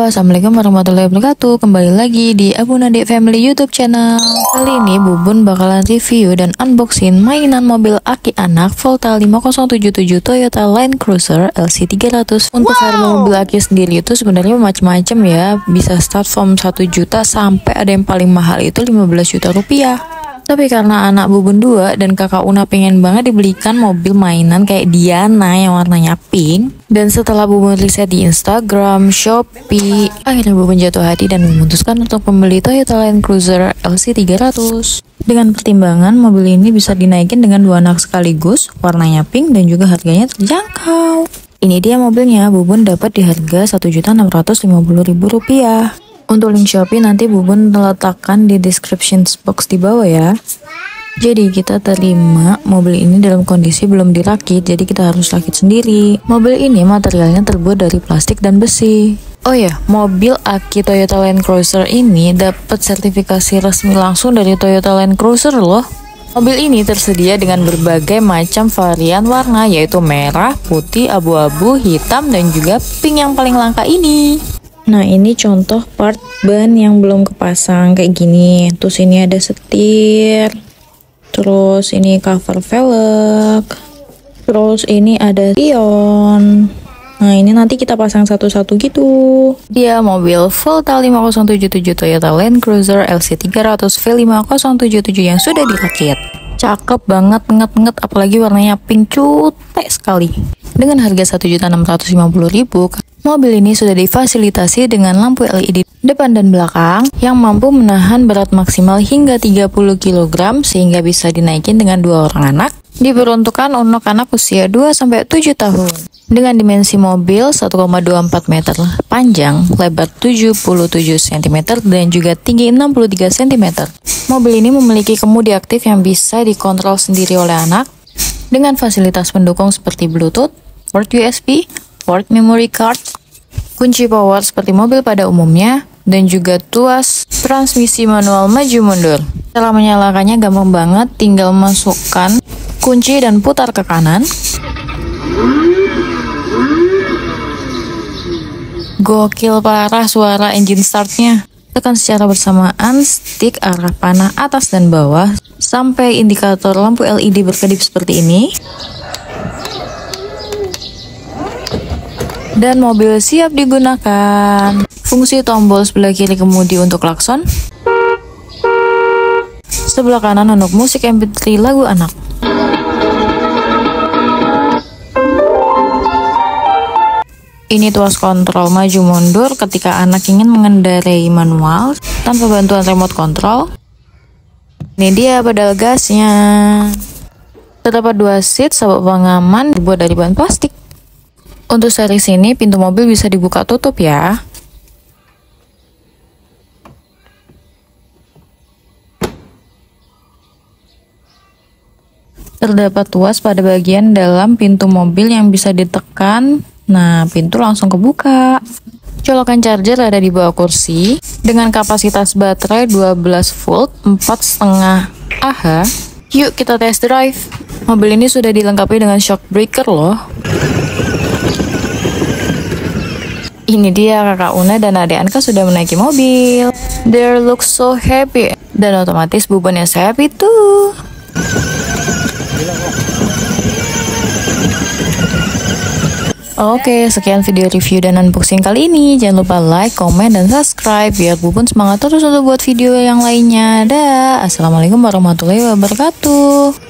Assalamualaikum warahmatullahi wabarakatuh. Kembali lagi di Abu Nadik Family YouTube channel. Kali ini Bubun bakalan review dan unboxing mainan mobil aki anak Volta 5077 Toyota Land Cruiser LC300. Untuk harga mobil aki sendiri itu sebenarnya macam-macam ya. Bisa start from 1 juta sampai ada yang paling mahal itu 15 juta rupiah. Tapi karena anak Bubun 2 dan kakak Una pengen banget dibelikan mobil mainan kayak Diana yang warnanya pink. Dan setelah Bubun riset di Instagram, Shopee, akhirnya Bubun jatuh hati dan memutuskan untuk membeli Toyota Land Cruiser LC300. Dengan pertimbangan mobil ini bisa dinaikin dengan 2 anak sekaligus, warnanya pink dan juga harganya terjangkau. Ini dia mobilnya, Bubun dapat di harga Rp1.650.000. Untuk link Shopee nanti Bubun letakkan di description box di bawah ya. Jadi kita terima mobil ini dalam kondisi belum dirakit, jadi kita harus rakit sendiri. Mobil ini materialnya terbuat dari plastik dan besi. Oh ya, mobil aki Toyota Land Cruiser ini dapat sertifikasi resmi langsung dari Toyota Land Cruiser loh. Mobil ini tersedia dengan berbagai macam varian warna, yaitu merah, putih, abu-abu, hitam, dan juga pink yang paling langka ini. Nah, ini contoh part ban yang belum kepasang kayak gini. Terus ini ada setir. Terus ini cover velg. Terus ini ada spion. Nah, ini nanti kita pasang satu-satu gitu. Dia mobil Volta 5077 Toyota Land Cruiser LC300 V5077 yang sudah dirakit. Cakep banget, nget-nget, apalagi warnanya pink cutek sekali. Dengan harga Rp1.650.000, mobil ini sudah difasilitasi dengan lampu LED depan dan belakang yang mampu menahan berat maksimal hingga 30 kg sehingga bisa dinaikin dengan 2 orang anak. Diperuntukkan untuk anak usia 2-7 tahun. Dengan dimensi mobil 1,24 meter panjang, lebar 77 cm dan juga tinggi 63 cm. Mobil ini memiliki kemudi aktif yang bisa dikontrol sendiri oleh anak dengan fasilitas pendukung seperti Bluetooth, port USB, port memory card, kunci power seperti mobil pada umumnya, dan juga tuas transmisi manual maju mundur. Setelah menyalakannya gampang banget, tinggal masukkan kunci dan putar ke kanan. Gokil parah suara engine startnya. Tekan secara bersamaan stick arah panah atas dan bawah sampai indikator lampu LED berkedip seperti ini. Dan mobil siap digunakan. Fungsi tombol sebelah kiri kemudi untuk klakson, sebelah kanan untuk musik MP3 lagu anak. Ini tuas kontrol maju mundur ketika anak ingin mengendarai manual tanpa bantuan remote control. Ini dia pedal gasnya. Terdapat 2 seat sabuk pengaman dibuat dari bahan plastik. Untuk series ini pintu mobil bisa dibuka tutup ya. Terdapat tuas pada bagian dalam pintu mobil yang bisa ditekan. Nah, pintu langsung kebuka. Colokan charger ada di bawah kursi dengan kapasitas baterai 12 volt 4,5 Ah. Yuk kita test drive. Mobil ini sudah dilengkapi dengan shock breaker loh. Ini dia kakak Una dan adik Anka sudah menaiki mobil. They look so happy. Dan otomatis Bubun yang happy tuh. Oke, sekian video review dan unboxing kali ini. Jangan lupa like, komen, dan subscribe biar Bubun semangat terus untuk buat video yang lainnya. Dah, assalamualaikum warahmatullahi wabarakatuh.